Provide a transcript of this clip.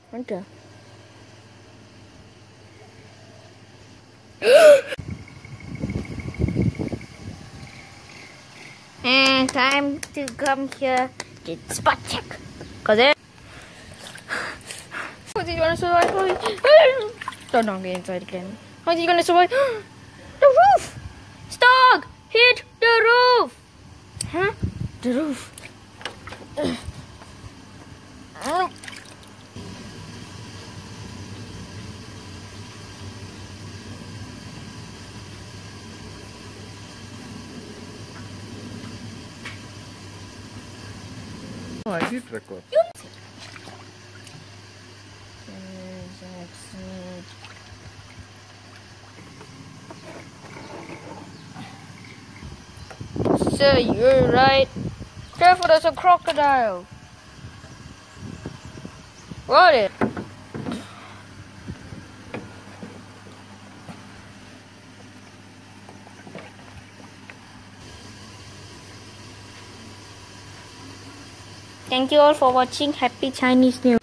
Enter. And time to come here, get spot check. Cause it. How's he gonna survive? Don't get inside again. How's he gonna survive? The roof! Stog! Hit the roof! Huh? The roof. Oh, I did record. Sir, you're right. Careful, there's a crocodile. Got it. Thank you all for watching. Happy Chinese New Year.